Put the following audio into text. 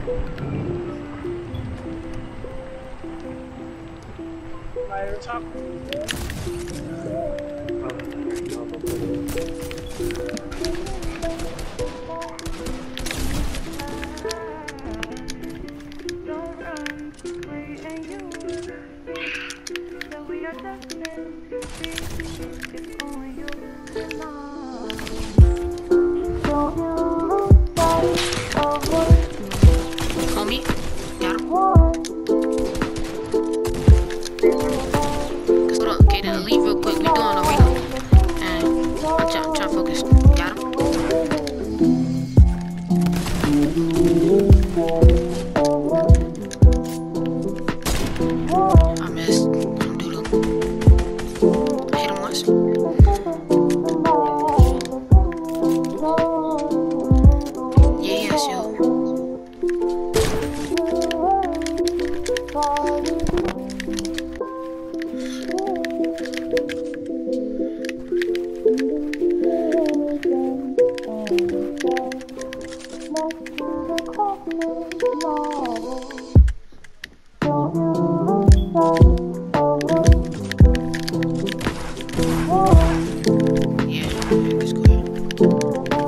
Fire top. Homie, got him. Hold up, Kaden, leave real quick. We doing a reload. And I'm trying to focus. Got him. I missed. I'm doodle. I hit him once. Yeah, shoot. Yeah, it's good.